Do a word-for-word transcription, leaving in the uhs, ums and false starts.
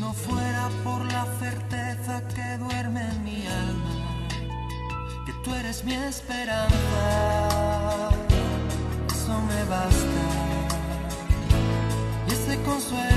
no fuera por la certeza que duerme en mi alma, que tú eres mi esperanza, eso me basta. Y ese consuelo